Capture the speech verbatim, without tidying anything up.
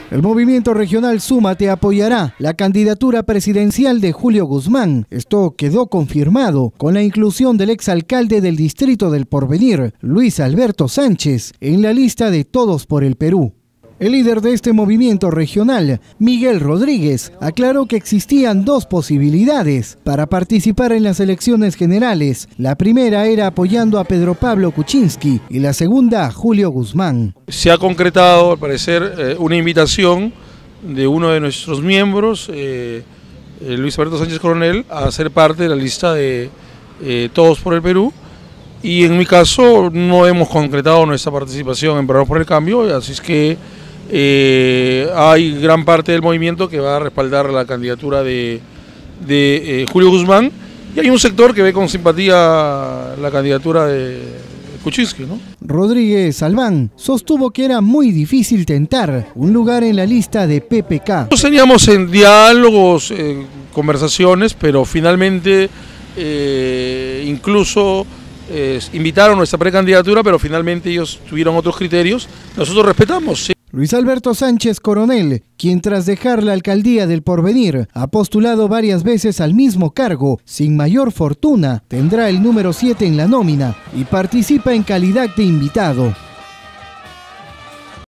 El movimiento regional Súmate apoyará la candidatura presidencial de Julio Guzmán. Esto quedó confirmado con la inclusión del exalcalde del Distrito del Porvenir, Luis Alberto Sánchez, en la lista de Todos por el Perú. El líder de este movimiento regional, Miguel Rodríguez, aclaró que existían dos posibilidades para participar en las elecciones generales. La primera era apoyando a Pedro Pablo Kuczynski y la segunda a Julio Guzmán. Se ha concretado, al parecer, eh, una invitación de uno de nuestros miembros, eh, eh, Luis Alberto Sánchez Coronel, a ser parte de la lista de eh, Todos por el Perú. Y en mi caso no hemos concretado nuestra participación en Parados por el Cambio, así es que Eh, hay gran parte del movimiento que va a respaldar la candidatura de, de eh, Julio Guzmán, y hay un sector que ve con simpatía la candidatura de Kuczynski, ¿no? Rodríguez Albán sostuvo que era muy difícil tentar un lugar en la lista de P P K. Nos teníamos en diálogos, eh, conversaciones, pero finalmente eh, incluso eh, invitaron nuestra precandidatura, pero finalmente ellos tuvieron otros criterios. Nosotros respetamos, sí. Luis Alberto Sánchez Coronel, quien tras dejar la alcaldía del Porvenir ha postulado varias veces al mismo cargo sin mayor fortuna, tendrá el número siete en la nómina y participa en calidad de invitado.